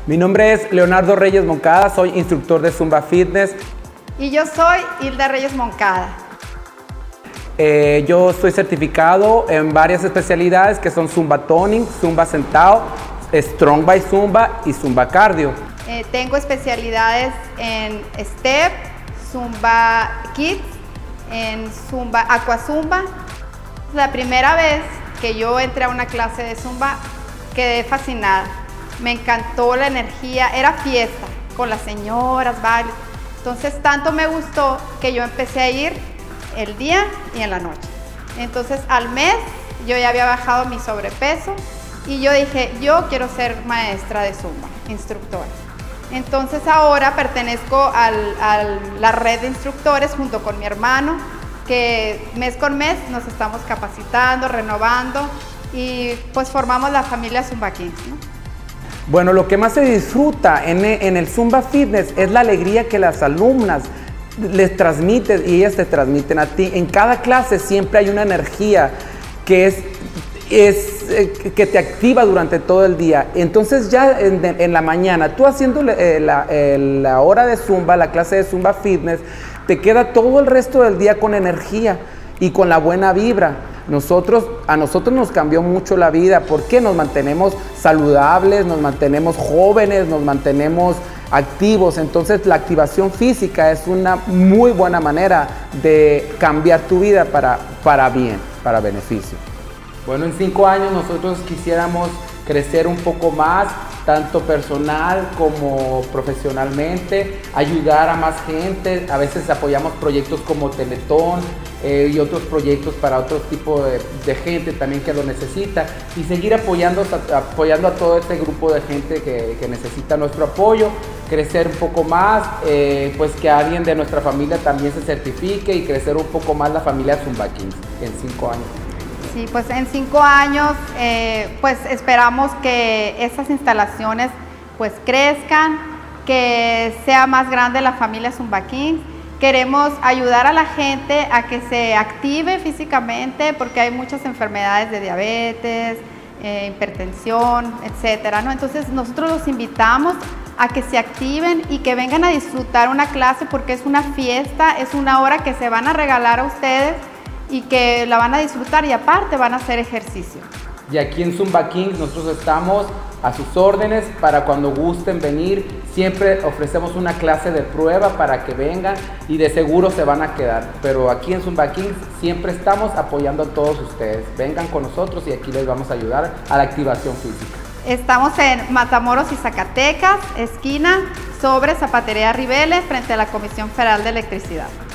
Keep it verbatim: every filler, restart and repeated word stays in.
Mi nombre es Leonardo Reyes Moncada, soy instructor de Zumba Fitness. Y yo soy Hilda Reyes Moncada. Eh, yo estoy certificado en varias especialidades que son Zumba Toning, Zumba Sentado, Strong by Zumba y Zumba Cardio. Eh, tengo especialidades en Step, Zumba Kids, en Zumba Aqua Zumba. La primera vez que yo entré a una clase de Zumba quedé fascinada. Me encantó la energía, era fiesta con las señoras, bailes. Entonces tanto me gustó que yo empecé a ir el día y en la noche. Entonces al mes yo ya había bajado mi sobrepeso y yo dije, yo quiero ser maestra de Zumba, instructora. Entonces ahora pertenezco al, a la red de instructores junto con mi hermano, que mes con mes nos estamos capacitando, renovando y pues formamos la familia Zumba Kings, ¿no? Bueno, lo que más se disfruta en, en el Zumba Fitness es la alegría que las alumnas les transmiten y ellas te transmiten a ti. En cada clase siempre hay una energía que es, es eh, que te activa durante todo el día. Entonces ya en, en la mañana, tú haciendo eh, la, eh, la hora de Zumba, la clase de Zumba Fitness, te queda todo el resto del día con energía y con la buena vibra. Nosotros, a nosotros nos cambió mucho la vida porque nos mantenemos saludables, nos mantenemos jóvenes, nos mantenemos activos. Entonces la activación física es una muy buena manera de cambiar tu vida para, para bien, para beneficio. Bueno, en cinco años nosotros quisiéramos crecer un poco más, tanto personal como profesionalmente, ayudar a más gente. A veces apoyamos proyectos como Teletón eh, y otros proyectos para otro tipo de, de gente también que lo necesita, y seguir apoyando, apoyando a todo este grupo de gente que, que necesita nuestro apoyo, crecer un poco más, eh, pues que alguien de nuestra familia también se certifique y crecer un poco más la familia Zumba Kings en cinco años. Sí, pues en cinco años, eh, pues esperamos que estas instalaciones pues crezcan, que sea más grande la familia Zumba Kings. Queremos ayudar a la gente a que se active físicamente porque hay muchas enfermedades de diabetes, eh, hipertensión, etcétera, ¿no? Entonces nosotros los invitamos a que se activen y que vengan a disfrutar una clase porque es una fiesta, es una hora que se van a regalar a ustedes y que la van a disfrutar y aparte van a hacer ejercicio. Y aquí en Zumba Kings nosotros estamos a sus órdenes para cuando gusten venir. Siempre ofrecemos una clase de prueba para que vengan y de seguro se van a quedar. Pero aquí en Zumba Kings siempre estamos apoyando a todos ustedes. Vengan con nosotros y aquí les vamos a ayudar a la activación física. Estamos en Matamoros y Zacatecas, esquina sobre Zapatería Ribeles, frente a la Comisión Federal de Electricidad.